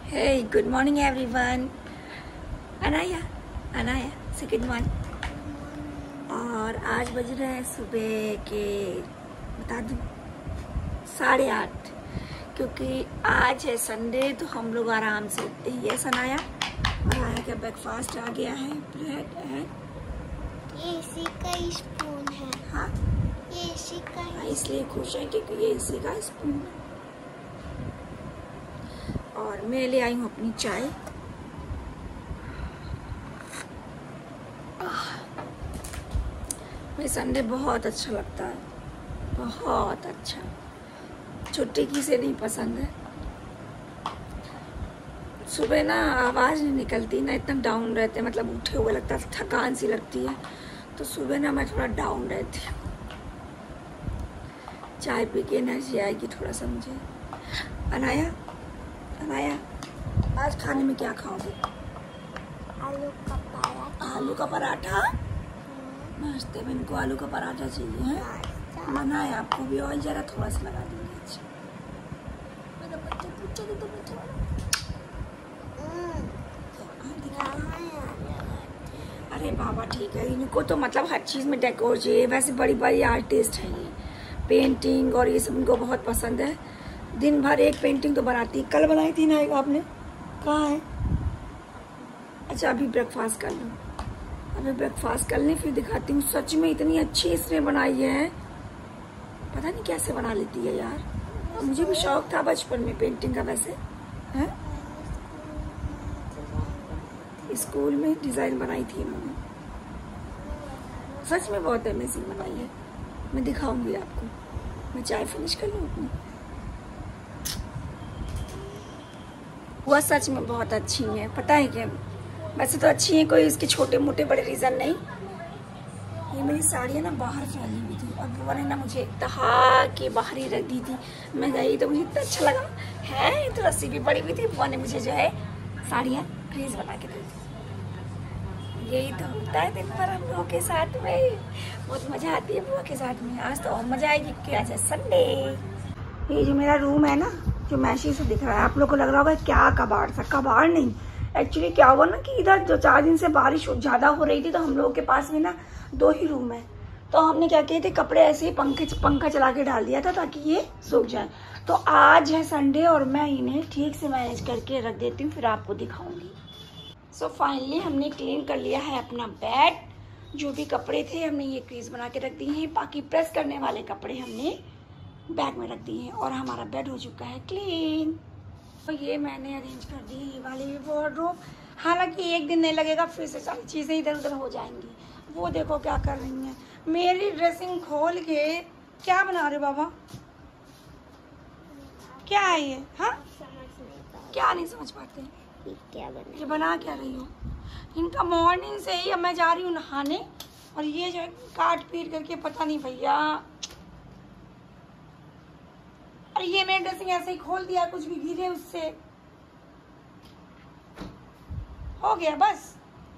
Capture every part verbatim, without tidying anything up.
Hey, good morning everyone. Anaya Anaya से good morning. और आज बज रहे हैं सुबह के बता दूँ साढ़े आठ, क्योंकि आज है संडे तो हम लोग आराम से उठते हैं। यस अनाया, और आया क्या ब्रेकफास्ट आ गया है, ब्रेड है, ये इसी का स्पून है। हाँ ये इसी का हाँ, इसलिए खुश है क्योंकि ये इसी का स्पून है। और मैं ले आई हूँ अपनी चाय। मुझे संडे बहुत अच्छा लगता है, बहुत अच्छा। छुट्टी किसे नहीं पसंद है। सुबह ना आवाज़ नहीं निकलती ना, इतना डाउन रहते हैं, मतलब उठे हुए लगता है, थकान सी लगती है, तो सुबह ना मैं थोड़ा डाउन रहती हूँ। चाय पी के एनर्जी आएगी थोड़ा सा मुझे। अनाया अनाया, आज खाने में क्या खाओगे? आलू का पराठा। आलू का पराठा? नाश्ते में इनको आलू का पराठा चाहिए है। बनाया आपको भी ऑयल जरा थोड़ा सा लगा देंगे। अच्छा मेरा बच्चा पूछा दे तो बच्चा अरे बाबा ठीक है, इनको तो मतलब हर चीज़ में डेकोर चाहिए। वैसे बड़ी बड़ी आर्टिस्ट हैं ये, पेंटिंग और ये सब इनको बहुत पसंद है। दिन भर एक पेंटिंग तो बनाती। कल बनाई थी ना एक आपने, कहाँ है? अच्छा अभी ब्रेकफास्ट कर लो, अभी ब्रेकफास्ट कर लें फिर दिखाती हूँ। सच में इतनी अच्छी इसने बनाई है, पता नहीं कैसे बना लेती है यार। और मुझे भी शौक था बचपन में पेंटिंग का। वैसे है स्कूल में डिजाइन बनाई थी इन्होंने, सच में बहुत अमेजिंग बनाई है। मैं दिखाऊंगी आपको। मैं चाय फिनिश कर लूँ अपनी। वह सच में बहुत अच्छी है, पता है क्या? वैसे तो अच्छी है, कोई इसके छोटे मोटे बड़े रीज़न नहीं। ये मेरी साड़ियाँ ना बाहर फैली हुई थी और बुआ ने ना मुझे तहा के बाहर ही रख दी थी। मैं गई तो मुझे इतना अच्छा लगा है, तो रस्सी भी पड़ी हुई थी। बुआ ने मुझे जो है साड़ियाँ क्रेज बना के दी थी। यही तो होता है दिन भर हम लोगों के साथ में, बहुत मज़ा आती है बुआ के साथ में। आज तो और मज़ा आएगी क्योंकि आज है संडे। ये जो मेरा रूम है ना, जो मैशी से दिख रहा है, आप लोग को लग रहा होगा क्या कबाड़ सा। कबाड़ नहीं, एक्चुअली क्या हुआ ना कि इधर जो चार दिन से बारिश ज़्यादा हो रही थी, तो हम लोगों के पास में ना दो ही रूम है। तो हमने क्या किए थे, कपड़े ऐसे ही पंखे पंखा चला के डाल दिया था ताकि ये सूख जाए। तो आज है संडे और मैं इन्हें ठीक से मैनेज करके रख देती हूँ, फिर आपको दिखाऊंगी। सो फाइनली हमने क्लीन कर लिया है अपना बेड। जो भी कपड़े थे हमने ये क्रीज बना के रख दिए हैं, बाकी प्रेस करने वाले कपड़े हमने बैग में रख दिए हैं और हमारा बेड हो चुका है क्लीन। तो ये मैंने अरेंज कर दी ये वाली वार्डरोब। हालांकि एक दिन नहीं लगेगा, फिर से सारी चीज़ें इधर उधर हो जाएंगी। वो देखो क्या कर रही हैं, मेरी ड्रेसिंग खोल के क्या बना रहे बाबा? क्या है ये? हाँ क्या नहीं समझ पाते हैं? क्या बना? ये बना क्या रही हो? इनका मॉर्निंग से ही अब मैं जा रही हूँ नहाने, और ये जो है काट पीट करके पता नहीं भैया। अरे ये मैंने ड्रेसिंग ऐसे ही खोल दिया, कुछ भी गिरे उससे हो गया बस।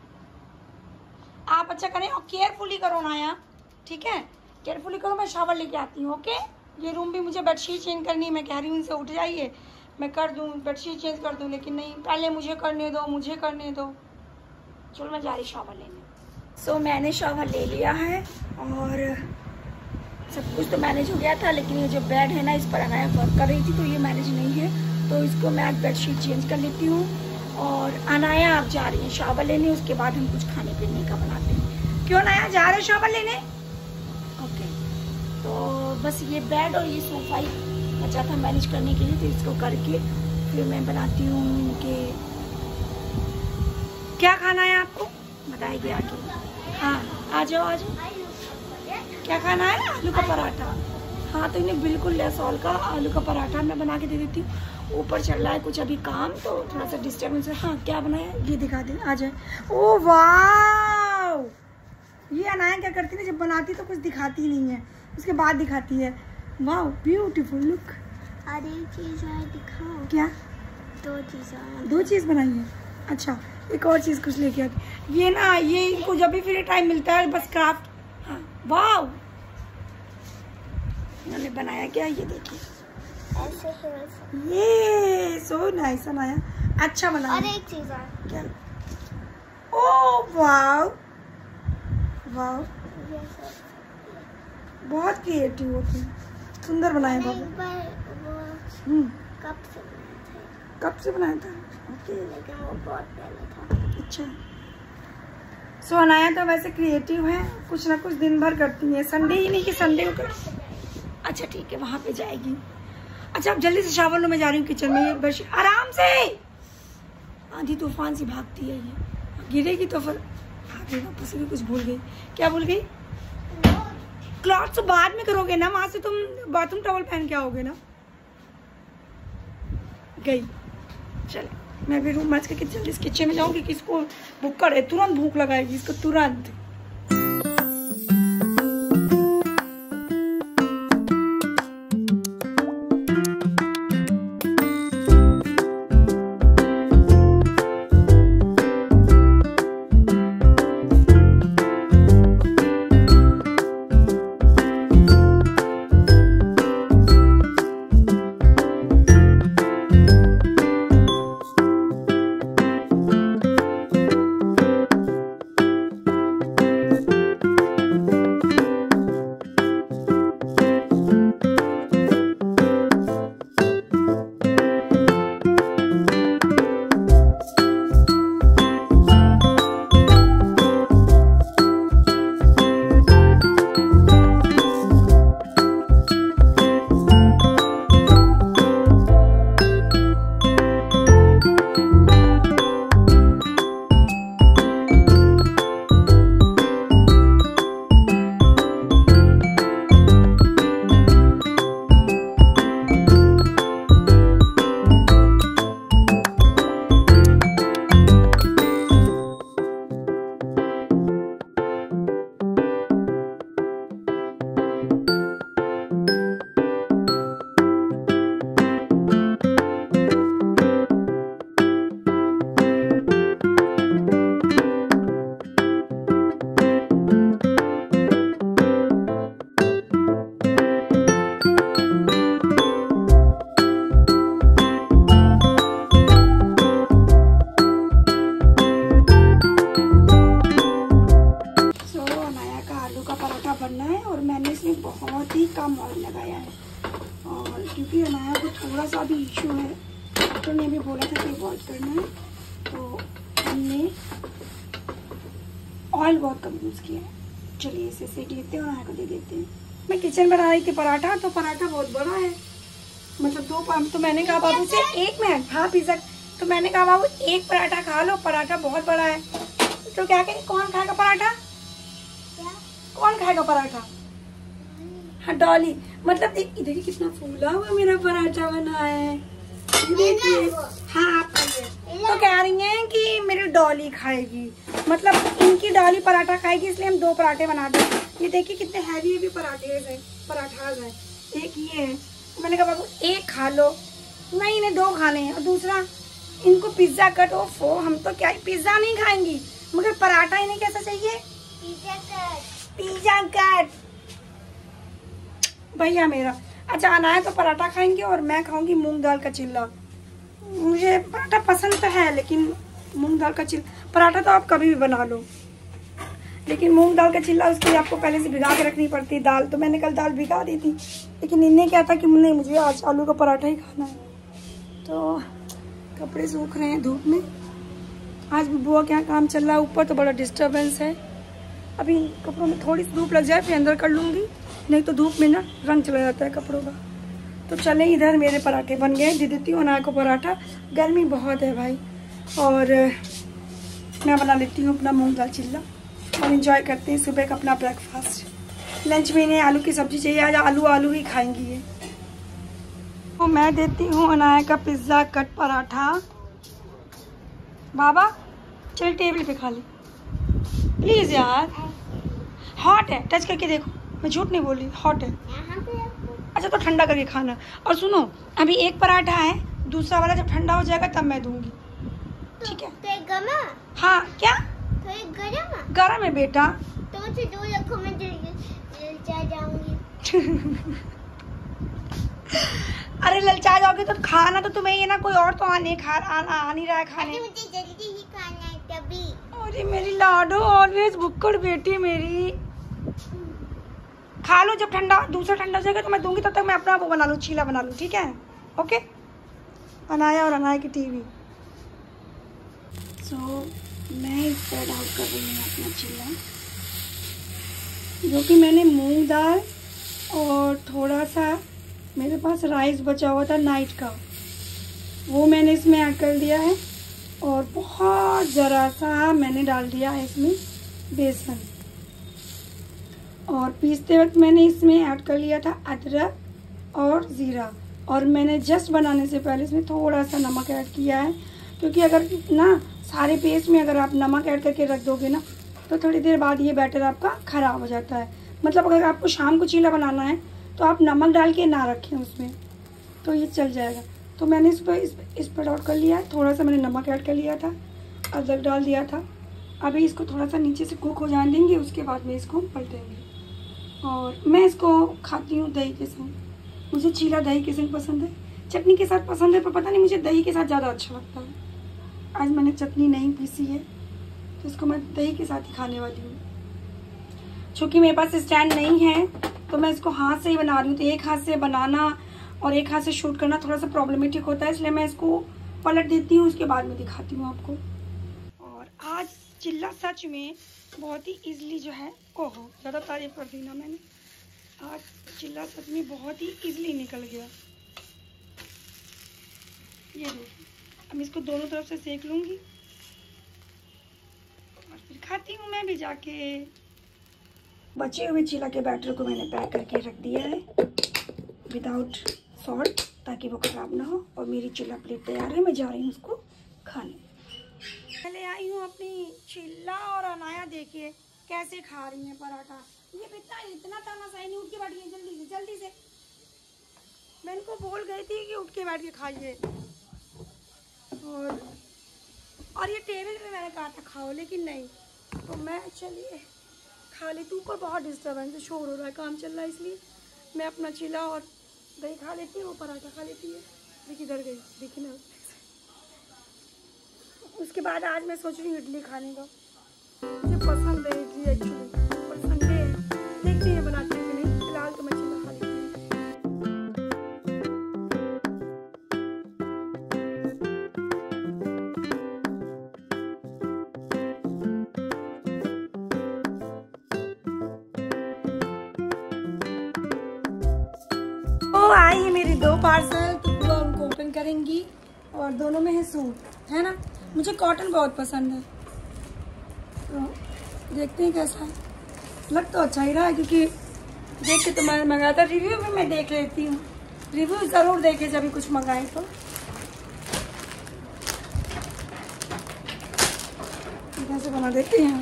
आप अच्छा करें और केयरफुली करो ना यार, ठीक है? केयरफुली करो। मैं शावर लेके आती हूँ, ओके? ये रूम भी मुझे बेडशीट चेंज करनी है। मैं कह रही हूँ इनसे उठ जाइए, मैं कर दूँ बेडशीट चेंज कर दूँ, लेकिन नहीं, पहले मुझे करने दो, मुझे करने दो। चलो मैं जा रही शावर लेने। सो so, मैंने शावर ले लिया है और सब कुछ तो मैनेज हो गया था, लेकिन ये जो बेड है ना, इस पर अनाया वर्क कर रही थी तो ये मैनेज नहीं है, तो इसको मैं आज बेडशीट चेंज कर लेती हूँ। और अनाया आप जा रही है शावर लेने, उसके बाद हम कुछ खाने पीने का बनाते हैं। क्यों अनाया जा रहे शावर लेने? ओके, तो बस ये बेड और ये सोफा ही बचा था मैनेज करने के लिए, तो इसको करके फिर मैं बनाती हूँ इनके। क्या खाना है आपको बताइए आके। हाँ आ जाओ आ जाओ, क्या खाना है? आलू का पराठा। हाँ तो इन्हें बिल्कुल लेस ऑयल का आलू का पराठा मैं बना के दे देती हूँ। ऊपर चल रहा है कुछ अभी काम, तो थोड़ा सा डिस्टर्बेंस है। हाँ क्या बनाया ये दिखा दें, आ जाए। ओ वाह, ये अनाया क्या करती है, जब बनाती तो कुछ दिखाती नहीं है, उसके बाद दिखाती है। वाह ब्यूटीफुल लुक। अरे चीज़ है दिखाओ। क्या? दो चीज़ दो चीज़ बनाई है। अच्छा एक और चीज़ कुछ लेके आती। ये ना ये इनको जब भी फ्री टाइम मिलता है बस क्राफ्ट। हाँ वाह, इन्होंने बनाया क्या ये देखिए, ऐसे है। ये सो नाइस अनाया, अच्छा बना। और एक चीज है क्या? ओ वाव वाव, बहुत क्रिएटिव हो तुम, सुंदर बनाया बाबू। एक बार वो हम्म, कप से बनाया था। कब से बनाया था? ओके, लेकिन वो बहुत पहले था। अच्छा। सो अनाया तो वैसे क्रिएटिव है, कुछ ना कुछ दिन भर करती है, संडे ही नहीं कि संडे को कर। अच्छा ठीक है, वहाँ पे जाएगी। अच्छा अब जल्दी से शावर लो, मैं जा रही हूँ किचन में। बस आराम से, आंधी तूफान सी भागती है ये, गिरेगी तो फिर आगे वापस भी कुछ भूल गई। क्या भूल गई? क्लॉथ तो बाद में करोगे ना, वहां से तुम बाथरूम टॉवल पहन के आओगे ना। गई, चले मैं भी रूम मैच करके जल्दी से किचन में जाऊंगी कि इसको भूख करे, तुरंत भूख लगाएगी इसको तुरंत। बहुत ही कम ऑयल लगाया है, और क्योंकि अनाया को थोड़ा सा भी इशू है, डॉक्टर ने भी बोला था कि अवॉइड करना है, तो हमने ऑयल बहुत कम यूज़ किया है। चलिए इसे सेक लेते हैं और अनाया को दे देते हैं। मैं किचन बना रही थी पराठा, तो पराठा बहुत बड़ा है, मतलब दो पाम, तो मैंने कहा बाबू से एक मिनट, हाँ पिज़्ज़ा, तो मैंने कहा बाबू एक पराठा खा लो, पराठा बहुत बड़ा है। तो क्या करें, कौन खाएगा पराठा? क्या? कौन खाएगा पराठा? हाँ डॉली, मतलब देखिए देखिए कितना फूला हुआ मेरा पराठा बना है, देखिए। हाँ आप खाइए। तो कह रही हैं कि मेरी डॉली खाएगी, मतलब इनकी डॉली पराठा खाएगी, इसलिए हम दो पराठे बना दें। ये देखिए कितने हैवी हैवी पराठे हैं, पराठाज हैं। एक ये है, मैंने कहा बाबू एक खा लो, नहीं इन्हें दो खाने हैं, और दूसरा इनको पिज्जा कट। ओ फो, हम तो क्या पिज्जा नहीं खाएंगी, मगर पराठा इन्हें कैसा चाहिए? Pizza cut. पिज्जा कट भैया मेरा। अच्छा अनाया तो पराठा खाएंगे और मैं खाऊंगी मूंग दाल का चिल्ला। मुझे पराठा पसंद तो है, लेकिन मूंग दाल का चिल्ला, पराठा तो आप कभी भी बना लो, लेकिन मूंग दाल का चिल्ला उसके लिए आपको पहले से भिगा के रखनी पड़ती है दाल। तो मैंने कल दाल भिगा दी थी, लेकिन इन्हें क्या था कि नहीं मुझे आज आलू का पराठा ही खाना है। तो कपड़े सूख रहे हैं धूप में, आज भी बुआ के यहाँ काम चल रहा है ऊपर, तो बड़ा डिस्टर्बेंस है। अभी कपड़ों में थोड़ी सी धूप लग जाए फिर अंदर कर लूँगी, नहीं तो धूप में ना रंग चला जाता है कपड़ों का। तो चले, इधर मेरे पराठे बन गए, दे देती हूँ अनाया को पराठा। गर्मी बहुत है भाई, और मैं बना लेती हूँ अपना मूंग दाल चिल्ला और एंजॉय करते हैं सुबह का अपना ब्रेकफास्ट। लंच में इन्हें आलू की सब्जी चाहिए, आज आलू आलू ही खाएंगी ये। तो मैं देती हूँ अनाया का पिज़्ज़ा कट पराठा। बाबा चल टेबल पे खा ले प्लीज़ यार, हॉट है, टच करके देखो, मैं झूठ नहीं बोल रही, हॉट है। अच्छा तो ठंडा करके खाना। और सुनो, अभी एक पराठा है, दूसरा वाला जब ठंडा हो जाएगा तब मैं दूंगी, ठीक है? तो एक गरमा? हाँ क्या? तो एक गरम है? गरम है बेटा। तो मुझे दो रखो, मैं जा जाऊंगी। अरे ललचा जाओगे तो खाना तो तुम्हें ही है ना, कोई और तो आ नहीं खा आ, आ नहीं रहा है खाने। मुझे जल्दी ही खाना है तभी। अरे मेरी लाडो ऑलवेज भुक्कड़ बेटी मेरी, खा लो, जब ठंडा दूसरा ठंडा हो जाएगा तो मैं दूंगी, तब तक मैं अपना वो बना लूँ, चीला बना लूँ, ठीक है? ओके। अनाया और अनाया की टीवी। सो so, मैं स्प्रेड आउट कर रही हूँ अपना चीला, जो कि मैंने मूंग दाल और थोड़ा सा मेरे पास राइस बचा हुआ था नाइट का, वो मैंने इसमें ऐड कर दिया है। और बहुत ज़रा सा मैंने डाल दिया है इसमें बेसन। और पीसते वक्त मैंने इसमें ऐड कर लिया था अदरक और ज़ीरा। और मैंने जस्ट बनाने से पहले इसमें थोड़ा सा नमक ऐड किया है, क्योंकि अगर ना सारे पेस्ट में अगर आप नमक ऐड करके रख दोगे ना तो थोड़ी देर बाद ये बैटर आपका ख़राब हो जाता है। मतलब अगर आपको शाम को चीला बनाना है तो आप नमक डाल के ना रखें उसमें, तो ये चल जाएगा। तो मैंने इस पर इस, इस पर आउट कर लिया है, थोड़ा सा मैंने नमक ऐड कर लिया था, अदरक डाल दिया था। अभी इसको थोड़ा सा नीचे से कुक हो जाने देंगे, उसके बाद में इसको पलटेंगे। और मैं इसको खाती हूँ दही के साथ, मुझे चीला दही के साथ पसंद है, चटनी के साथ पसंद है, पर पता नहीं मुझे दही के साथ ज़्यादा अच्छा लगता है। आज मैंने चटनी नहीं पीसी है तो इसको मैं दही के साथ ही खाने वाली हूँ। चूँकि मेरे पास स्टैंड नहीं है तो मैं इसको हाथ से ही बना रही हूँ, तो एक हाथ से बनाना और एक हाथ से शूट करना थोड़ा सा प्रॉब्लमेटिक होता है, इसलिए मैं इसको पलट देती हूँ, उसके बाद में दिखाती हूँ आपको। और आज चिल्ला सच में बहुत ही इजीली जो है, ओहो ज़्यादा तारीफ कर दी ना मैंने, आज चिल्ला सच में बहुत ही इजीली निकल गया। ये देखिए, अब इसको दोनों तरफ से सेक लूँगी और फिर खाती हूँ मैं भी जाके। बचे हुए चिल्ला के बैटर को मैंने पैक करके रख दिया है विदाउट सॉल्ट, ताकि वो ख़राब ना हो। और मेरी चिल्ला प्लेट तैयार है, मैं जा रही हूँ उसको खाने। पहले आई हूँ अपनी चिल्ला और अनाया देखिए कैसे खा रही हैं पराठा। ये बेटा इतना तानाशाही नहीं, उठ के बैठिए जल्दी से जल्दी से। मैं इनको बोल गई थी कि उठ के बैठ के खाइए। और और ये टेबल पे मैंने कहा था खाओ, लेकिन नहीं, तो मैं चलिए खा लेती हूँ। ऊपर बहुत डिस्टर्बेंस है, शोर हो रहा है, काम चल रहा है, इसलिए मैं अपना चिल्ला और दही खा लेती हूँ, वो पराठा खा लेती है। देखिए इधर गई, देखिए ना। उसके बाद आज मैं सोच रही हूँ इडली खाने का, मुझे पसंद है इडली एक्चुअली, पर संडे है, देखते हैं बनाते हैं कि नहीं। फिलहाल तो मैं चिल्ला खा लेती हूँ। तो आई है मेरी दो पार्सल, तो वो उनको ओपन करेंगी। और दोनों में है सूट, है ना, मुझे कॉटन बहुत पसंद है, तो देखते हैं कैसा है। लग तो अच्छा ही रहा है, क्योंकि देख के तो मैं मंगाया था, रिव्यू भी मैं देख लेती हूँ, रिव्यू ज़रूर देखे जब भी कुछ मंगाए तो। कैसे बना देते हैं।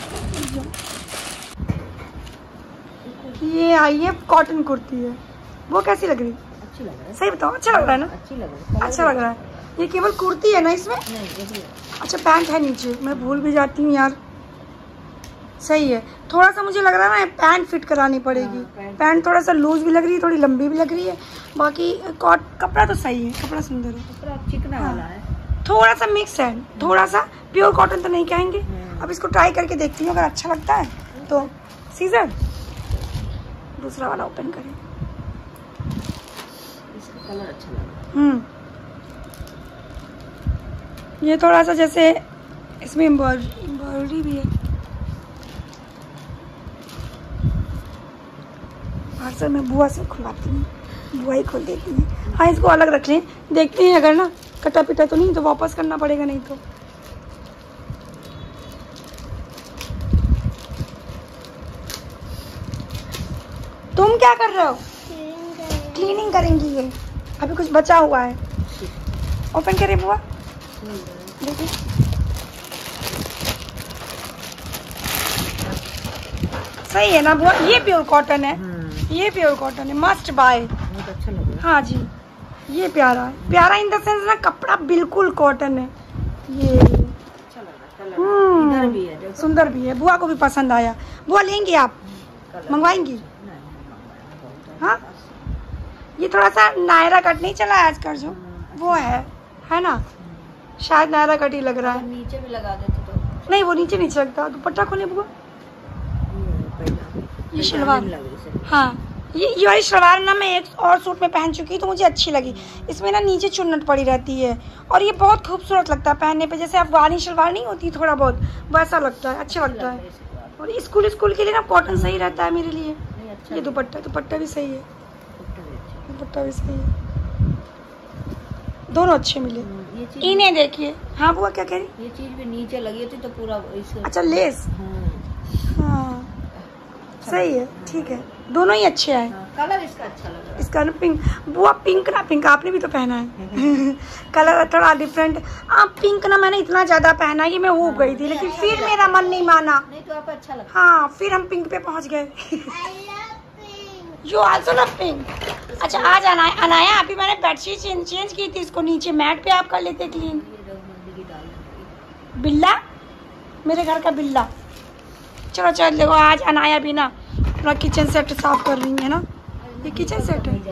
ये आई है कॉटन कुर्ती है, वो कैसी लग रही? अच्छी लग रहा है। सही बताओ, अच्छा लग रहा है ना? अच्छी लग रही है, अच्छा लग रहा है। ये केवल कुर्ती है ना इसमें? नहीं, ये भी है। अच्छा पैंट है नीचे, मैं भूल भी जाती हूँ यार। सही है, थोड़ा सा मुझे लग रहा है ना पैंट फिट करानी पड़ेगी। हाँ, पैंट, पैंट थोड़ा सा लूज भी लग रही है, थोड़ी लंबी भी लग रही है। बाकी कॉट कपड़ा तो सही है, कपड़ा सुंदर है, कपड़ा चिकना हाँ। वाला है, थोड़ा सा मिक्स है, थोड़ा सा प्योर कॉटन तो नहीं कहेंगे। अब इसको ट्राई करके देखती हूँ, अगर अच्छा लगता है तो सीजर दूसरा वाला ओपन करें। इसका कलर अच्छा लगा। हम्म, ये थोड़ा सा जैसे इसमें एम्ब्रॉयडरी भी है। पार्सल मैं बुआ से खुलवाती हूँ, बुआ ही खोल देती है। हाँ इसको अलग रख लें, देखते हैं अगर ना कटा पिटा तो नहीं तो वापस करना पड़ेगा, नहीं तो। तुम क्या कर रहे हो? क्लीनिंग करेंगी ये, अभी कुछ बचा हुआ है। ओपन करें बुआ, देखिए सही है ना बुआ? ये प्योर कॉटन है, ये प्योर कॉटन है, मस्ट बाय। अच्छा लग रहा है। हाँ जी, ये प्यारा है, प्यारा इन द सेंस ना कपड़ा बिल्कुल कॉटन है। ये अच्छा लग रहा है, भी है, सुंदर भी है, बुआ को भी पसंद आया। बुआ लेंगी आप? मंगवाएंगी? हाँ ये थोड़ा सा नायरा कट नहीं चला है आजकल जो वो है है ना, शायद नायरा कट ही लग रहा है। नीचे भी लगा देते तो नहीं वो नीचे नीचे लगता। दुपट्टा खोले बुआ, ये शलवार, हाँ ये ये वाली शलवार ना मैं एक और सूट में पहन चुकी तो मुझे अच्छी लगी। इसमें ना नीचे चुन्नट पड़ी रहती है और ये बहुत खूबसूरत लगता है पहनने पे, जैसे अफगानी शलवार नहीं होती थोड़ा बहुत वैसा लगता है, अच्छा लगता है। और स्कूल स्कूल के लिए ना कॉटन सही रहता है मेरे लिए। ये दुपट्टा दुपट्टा भी सही है, दुपट्टा भी सही है, दोनों अच्छे मिले। इन्हें देखिए। हाँ बुआ क्या कह रही? ये चीज भी नीचे लगी थी तो पूरा इससे अच्छा लेस, हाँ सही है, ठीक है, दोनों ही अच्छे आए। हाँ, कलर इसका अच्छा लग रहा है। इसका ना पिंक, बुआ पिंक ना, पिंक आपने भी तो पहना है कलर थोड़ा डिफरेंट। आप पिंक ना मैंने इतना ज्यादा पहना कि मैं ऊब गई थी, लेकिन फिर मेरा मन नहीं माना। नहीं तो आपको अच्छा लगता। हाँ फिर हम पिंक पे पहुंच गए। You also love pink. अच्छा आज अनाया अनाया अभी मैंने बेडशीट चेंज चेंज की थी, इसको नीचे मैट पे आप कर लेते क्लीन। बिल्ला, मेरे घर का बिल्ला। चलो चलो देखो आज अनाया भी ना अपना किचन सेट साफ कर रही है ना। ये किचन सेट है।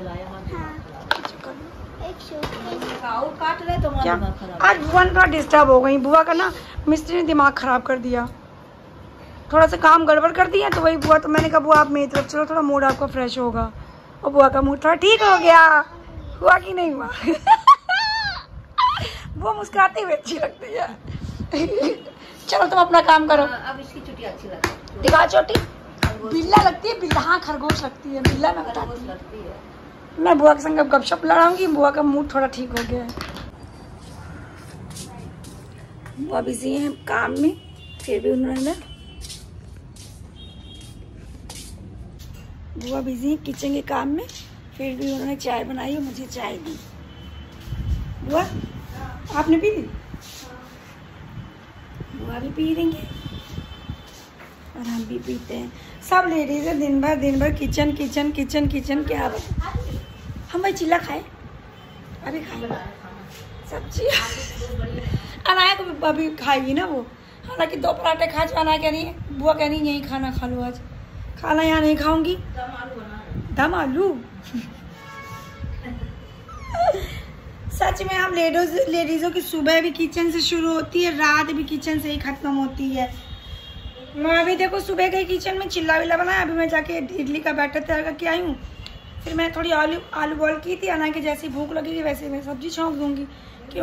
काट रहे तो क्या आज बुआ थोड़ा डिस्टर्ब हो गई। बुआ का ना मिस्त्री ने दिमाग खराब कर दिया, थोड़ा सा काम गड़बड़ कर दिया तो वही बुआ, तो मैंने कहा बुआ आप मेरी तरफ चलो, थोड़ा मूड आपका फ्रेश होगा। और बुआ का मूड थोड़ा ठीक हो गया। हुआ कि नहीं हुआ? वो मुस्कुराती हुई अच्छी लगती है। चलो तुम अपना काम करो। अब इसकी चुटी अच्छी लगती है। दिखा चोटी। बिल्ला लगती है, बिल्ला, हाँ खरगोश लगती है, बिल्ला मैं बताती लगती है। मैं बुआ के संग गपशप लड़ाऊंगी। बुआ का मूड थोड़ा ठीक हो गया है। बुआ बिजी है काम में, फिर भी उन्होंने ना बुआ बिजी है किचन के काम में, फिर भी उन्होंने चाय बनाई और मुझे चाय दी। बुआ आपने पी ली? बुआ भी पी लेंगे और हम भी पीते हैं। सब लेडीज है दिन भर दिन भर किचन किचन किचन किचन। क्या बता हम भाई चिल्ला खाए, अभी खाए सब्जी। अनाया को भी अभी खाएगी ना वो, हालांकि दो पराठे खा जो। अनाया कह रही है, बुआ कह रही है यही खाना खा लो आज। खाना यहाँ नहीं खाऊंगी, दम आलू। सच में हम लेडीज लेडीजों की सुबह भी किचन से शुरू होती है, रात भी किचन से ही खत्म होती है। मैं अभी देखो सुबह गई किचन में चिल्ला विल्ला बनाया, अभी मैं जाके इडली का बैटर तैयार करके आई हूँ। फिर मैं थोड़ी आलू आलू बॉयल की थी, अना की जैसी भूख लगेगी वैसे मैं सब्जी छौंक दूंगी। क्यों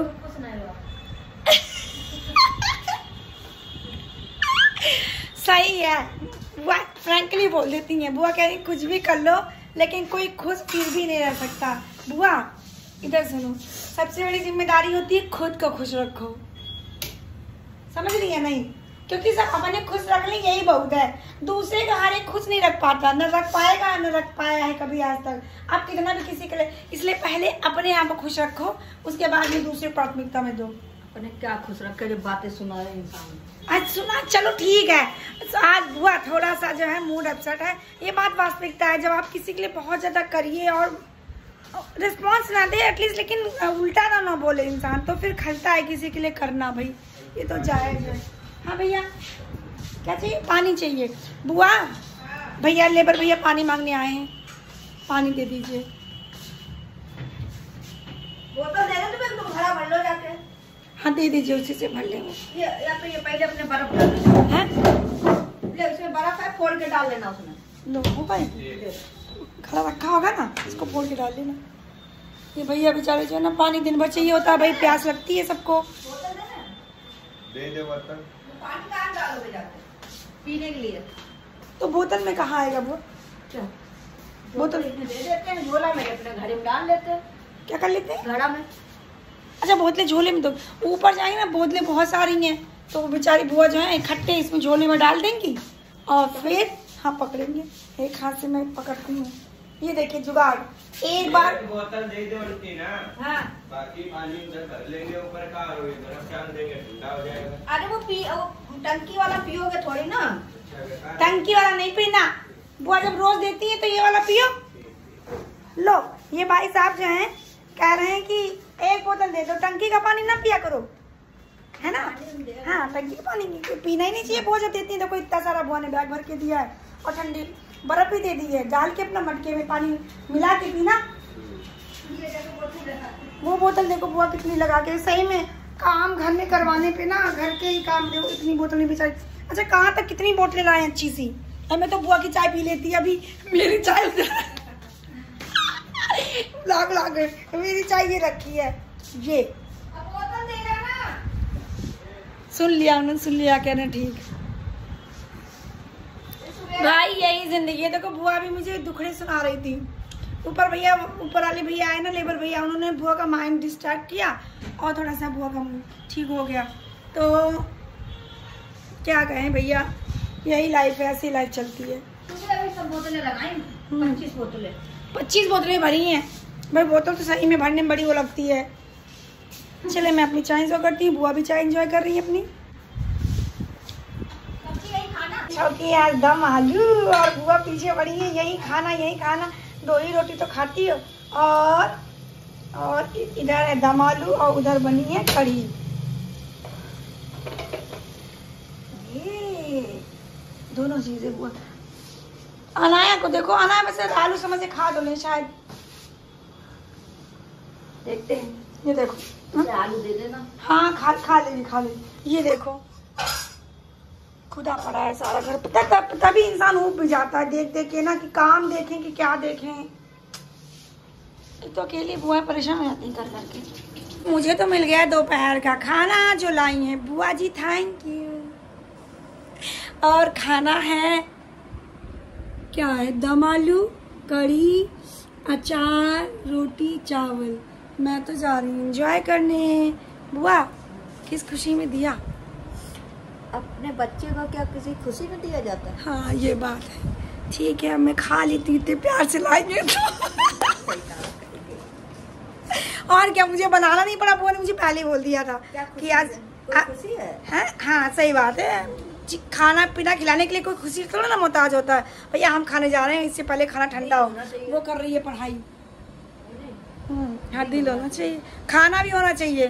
सही है बुआ, फ्रैंकली बोल देती है। बुआ कह रही कुछ भी कर लो लेकिन कोई खुश फिर भी नहीं रह सकता। बुआ इधर सुनो, सबसे बड़ी जिम्मेदारी होती है खुद को खुश रखो, समझ रही है नहीं? क्योंकि सब अपने खुश रख लें यही बहुत है, दूसरे का हर एक खुश नहीं रख पाता, न रख पाएगा न रख पाया है कभी आज तक। आप कितना भी किसी के लिए, इसलिए पहले अपने आप को खुश रखो, उसके बाद में दूसरे प्राथमिकता में दो। अपने क्या खुश रख के जो बातें सुना रहे इंसान। आज सुना, चलो ठीक है। आज बुआ थोड़ा सा जो है मूड अपसेट है, ये बात वास्तविकता है। जब आप किसी के लिए बहुत ज्यादा करिए और रिस्पॉन्स ना दे एटलीस्ट, लेकिन उल्टा ना ना बोले इंसान, तो फिर खलता है किसी के लिए करना। भाई ये तो जायज है। हाँ भैया क्या चाहिए? पानी चाहिए। बुआ भैया लेबर भैया पानी मांगने आए हैं, पानी दे दीजिए। बोतल दे दे तो तुम घड़ा भर लो जाके। हाँ दे दीजिए, उसी से भर लेंगे। ये या तो ये पहले अपने बर्फ डाल हैं, ले उसमें बर्फ है, फोड़ के डाल लेना उसमें। लो हो पाए, खड़ा रखा होगा ना, इसको फोड़ के डाल देना। ये भैया बेचारे जो है ना पानी दिन भर चाहिए होता है, भाई प्यास लगती है सबको। दे दे बर्तन, पानी कहाँ डालोगे जाके पीने के लिए? तो बोतल में कहाँ आएगा वो? बोतल दे देते हैं, झोला में अपने घड़े में डाल लेते हैं। क्या कर लेते हैं? घड़ा में। अच्छा बोतलें झोले में, तो ऊपर जाएंगे ना बोतलें बहुत सारी हैं, तो बेचारी बुआ जो है इकट्ठे इसमें झोले में डाल देंगी और फिर हाँ पकड़ेंगे। एक हाथ से मैं पकड़ती हूँ। ये देखिए जुगाड़, एक बार बोतल दे दे उल्टी ना, हाँ बाकी पानी उधर भर लेंगे, ऊपर का और बर्फ डाल देंगे, ठंडा हो जाएगा। अरे वो पी वो टंकी वाला पियोगे थोड़ी ना। टंकी वाला नहीं पीना, बुआ जब रोज देती है तो ये वाला पियो। लो ये भाई साहब जो हैं कह रहे हैं कि एक बोतल दे दो, टंकी का पानी ना पिया करो, है ना? हाँ टंकी का पानी पीना ही नहीं चाहिए। बुआ जब देती है तो कोई इतना सारा बुआ ने बैग भर के दिया है और ठंडी बर्फ भी दे दी है, डाल के अपना मटके में पानी मिला के पीना। वो बोतल देखो बुआ कितनी लगा के, सही में काम घर में करवाने पे ना, घर के ही काम देखो इतनी बोतल नहीं बेचारी। अच्छा कहाँ तक कितनी बोतलें लाए अच्छी सी। हमें तो बुआ की चाय पी लेती है, अभी मेरी चाय लाग लाग मेरी चाय ये रखी है ये। बोतल देगा ना। सुन लिया उन्होंने, सुन लिया कहना ठीक भाई यही जिंदगी है। देखो बुआ भी मुझे दुखड़े सुना रही थी। ऊपर भैया, ऊपर वाले भैया आए ना लेबर भैया, उन्होंने बुआ का माइंड डिस्ट्रैक्ट किया और थोड़ा सा बुआ का ठीक हो गया। तो क्या कहें भैया, यही लाइफ है, ऐसी लाइफ चलती है। अभी सब बोतलें लगाई, पच्चीस बोतलें पच्चीस बोतलें भरी हैं भाई। बोतल तो सही में भरने में बड़ी वो लगती है। चले मैं अपनी चाय एंजॉय करती हूँ, बुआ भी चाय एंजॉय कर रही है अपनी। चौकी है दम आलू और बुआ पीछे पड़ी है, यही खाना यही खाना। दो ही रोटी तो खाती हो। और और इधर है दम आलू और उधर बनी है कढ़ी। ये दोनों चीजें बुआ। अनाया को देखो, अनाया वैसे आलू समझ से खा डोले शायद, देखते हैं। ये देखो आलू दे देना। हाँ खा खा लेगी खा लेगी। ये देखो खुदा पड़ा है सारा घर, पता तभी इंसान ऊब भी जाता है देख देख के ना, कि काम देखें कि क्या देखें। तो अकेली बुआ परेशान हो जाती कर करके। मुझे तो मिल गया दोपहर का खाना जो लाई है बुआ जी, थैंक यू। और खाना है क्या है, दम आलू, कढ़ी, अचार, रोटी, चावल। मैं तो जा रही हूँ एंजॉय करने। बुआ किस खुशी में दिया, अपने बच्चे को क्या किसी खुशी में दिया जाता है? हाँ ये बात है। ठीक है मैं खा लेती हूँ, इतने प्यार से लाएंगे तो। और क्या, मुझे बनाना नहीं पड़ा, बुआ ने मुझे पहले बोल दिया था कि आज खुशी है। है? हाँ सही बात है। खाना पीना खिलाने के लिए कोई खुशी थोड़ा ना मोहताज होता है। भैया हम खाने जा रहे हैं, इससे पहले खाना ठंडा हो। वो कर रही है पढ़ाई। हाँ दिल होना चाहिए, खाना भी होना चाहिए।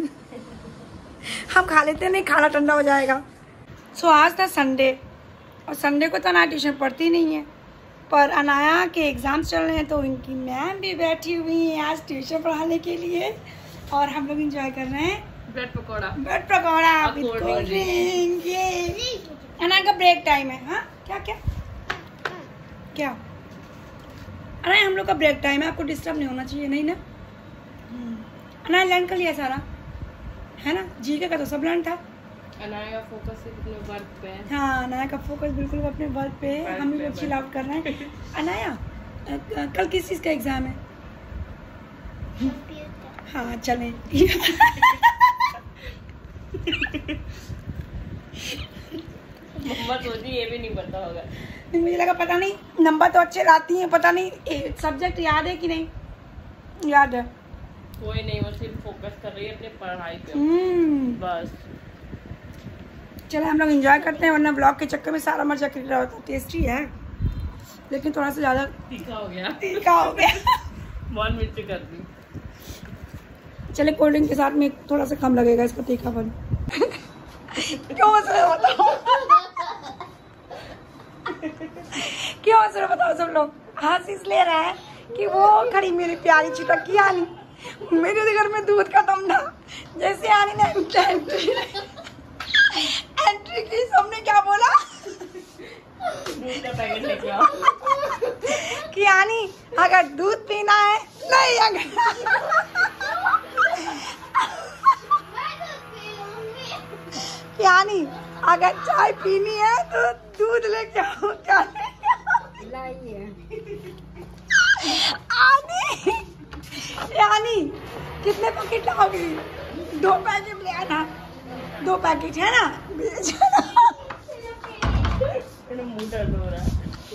हम खा लेते नहीं, खाना ठंडा हो जाएगा। सो so, आज था संडे और संडे को तो अनाया ट्यूशन पढ़ती नहीं है, पर अनाया के एग्ज़ाम्स चल रहे हैं तो इनकी मैम भी बैठी हुई है आज ट्यूशन पढ़ाने के लिए। और हम लोग एंजॉय कर रहे हैं bread pakora bread pakora with cold drink. ये अनाया का ब्रेक टाइम है। हाँ क्या क्या क्या अनाया हम लोग का ब्रेक टाइम है, आपको डिस्टर्ब नहीं होना चाहिए। नहीं ना अनाया लर्न कर लिया सारा है ना, जीके का तो सब लर्न था। अनाया का फोकस अपने वर्क पे है। हाँ अनाया का फोकस बिल्कुल अपने वर्क पे है। हम भी चिल आउट कर रहे हैं। अनाया कल किस चीज़ का एग्जाम है? हाँ चलें। मम्मा सोची ये भी नहीं पता होगा। नहीं मुझे लगा पता नहीं, नंबर तो अच्छे लाती हैं, पता नहीं सब्जेक्ट याद है कि नहीं। याद है कोई नहीं, वो सिर्फ फोकस कर रही है अपने पढ़ाई पे बस। चलो हम लोग एंजॉय करते हैं, वरना ब्लॉग के चक्कर में सारा मर्चा कर रहा होता। टेस्टी है लेकिन थोड़ा सा ज़्यादा तीखा हो गया तीखा हो गया। बहुत मिर्ची कर दी। चले कोल्ड ड्रिंक के साथ में थोड़ा सा कम लगेगा इसका तीखापन। क्यों हंस रहे हो बताओ? क्यों हंस रहे हो बताओ? सब लोग हंस इसलिए रहे हैं कि वो खड़ी मेरी प्यारी चिटकी आनी, मेरे घर में दूध का दम था। जैसे आनी ने एंट्री एंट्री की, सबने क्या बोला दूध का पैकेट लेके आओ कि आनी अगर दूध पीना है नहीं, अगर कि आनी अगर चाय पीनी है तो दूध लेके आओ। क्या लाइए आनी यानी कितने पैकेट लाओगी? दो पैकेट ले आना, दो पैकेट है ना, बेच मुंह दर्द हो रहा है।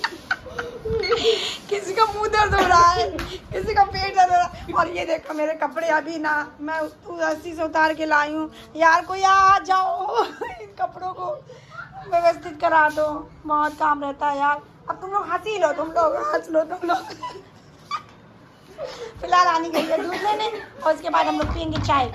किसी का मुंह दर्द हो रहा है, किसी का पेट दर्द हो रहा है। और ये देखो मेरे कपड़े अभी ना मैं रस्सी से उतार के लाई हूँ। यार कोई आ जाओ इन कपड़ों को व्यवस्थित करा दो, बहुत काम रहता है यार। अब तुम लोग हंसी लो, तुम लोग हंस लो तुम लोग। फिलहाल आनी गई है दूध लेने और उसके बाद हम लोग पियेंगे चाय।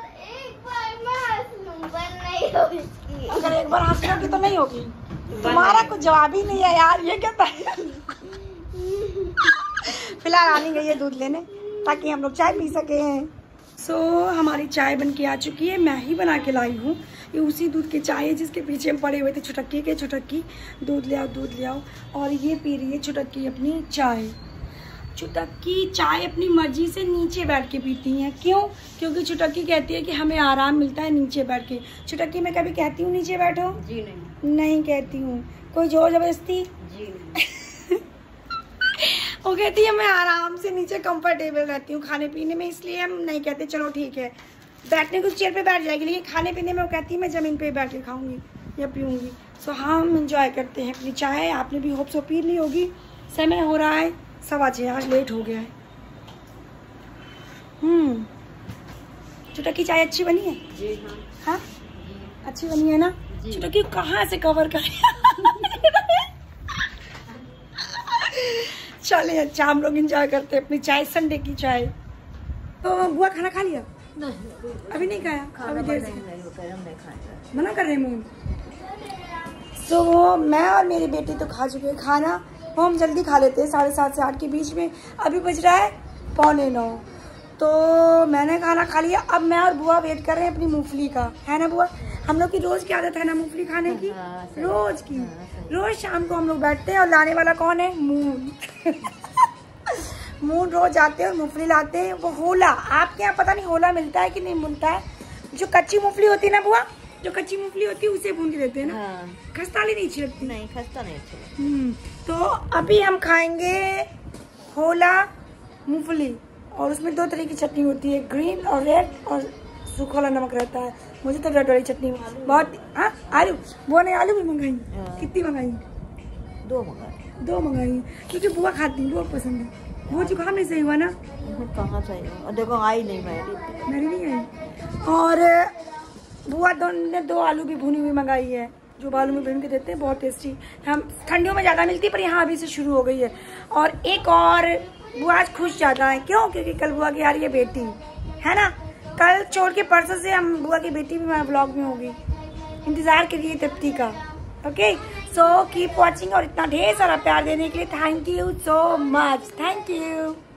अगर एक बार हंस लोगी तो नहीं होगी। तुम्हारा कुछ जवाब ही नहीं है यार, ये कहता है। फिलहाल आनी गई है दूध लेने ताकि हम लोग चाय पी सके। सो so, हमारी चाय बन के आ चुकी है, मैं ही बना के लाई हूँ। ये उसी दूध की चाय है जिसके पीछे हम पड़े हुए थे, छुटक्की के। छुटक्की दूध ले आओ, दूध ले आओ। और ये पी रही है छुटक्की अपनी चाय। छुटक्की चाय अपनी मर्जी से नीचे बैठ के पीती हैं। क्यों? क्योंकि छुटक्की कहती है कि हमें आराम मिलता है नीचे बैठ के। छुटक्की मैं कभी कहती हूँ नीचे बैठो? जी नहीं। नहीं कहती हूँ। कोई जोर जबरदस्ती? जी नहीं। वो कहती है मैं आराम से नीचे कंफर्टेबल रहती हूँ खाने पीने में, इसलिए हम नहीं कहते चलो ठीक है बैठने को चेयर पे बैठ जाएगी, लेकिन खाने पीने में वो कहती है मैं ज़मीन पे बैठ के खाऊंगी या पीऊँगी। सो हम इंजॉय करते हैं अपनी चाय। आपने भी होप सो पी ली होगी। समय हो रहा है सवा छः, आज लेट हो गया है। हम्म छुटक्की चाय अच्छी बनी है? जी हाँ। हाँ अच्छी बनी है ना? छुटक्की कहाँ से कवर कर चले अच्छा हम लोग इंजॉय करते हैं अपनी चाय, संडे की चाय। तो बुआ खाना खा लिया? नहीं अभी नहीं खाया? अभी देर से नहीं मना कर रहे हैं। तो मैं और मेरी बेटी तो खा चुके हैं खाना, वो हम जल्दी खा लेते हैं साढ़े सात से आठ के बीच में। अभी बज रहा है पौने नौ, तो मैंने खाना खा लिया। अब मैं और बुआ वेट कर रहे हैं अपनी मूंगफली का, है ना बुआ? हम लोग की रोज की आदत है ना मूंगफली खाने की, रोज की। रोज शाम को हम लोग बैठते हैं और लाने वाला कौन है? मून। मून रोज आते हैं और मूंगफली लाते हैं। वो होला, आपके यहाँ पता नहीं होला मिलता है कि नहीं मिलता है। जो कच्ची मूंगफली होती है ना बुआ, जो कच्ची मूंगफली होती है उसे भून के देते हैं ना। हाँ। खस्ता वाली नहीं अच्छी लगती। नहीं खस्ता नहीं अच्छी लगती। हम्म तो अभी हम खाएंगे होला मूंगफली, और उसमें दो तरह की चटनी होती है, ग्रीन और रेड, और सूखा वाला नमक रहता है। मुझे तो रेड वाली चटनी बहुत। हाँ आलू, बुआ ने आलू भी मंगाई। कितनी मंगाई? दो मंगाई। दो मंगाई क्योंकि बुआ खाती है, बुआ पसंद है। वो जुकाम नहीं सही हुआ ना? कहाँ सही हुआ? देखो आई नहीं मेरी मेरी नहीं आई। और बुआ ने दो आलू भी भुनी हुई मंगाई है, जो आलू में भून के देते हैं, बहुत टेस्टी। हम ठंडियों में ज़्यादा मिलती है पर यहाँ अभी से शुरू हो गई है। और एक और बुआ आज खुश ज़्यादा है। क्यों? क्योंकि कल बुआ की आ रही है बेटी, है ना? कल छोड़ के परसों से हम बुआ की बेटी भी हमारे ब्लॉग में होगी। इंतज़ार करिए तृप्ति का। ओके सो कीप वॉचिंग, और इतना ढेर सारा प्यार देने के लिए thank you so much. Thank you.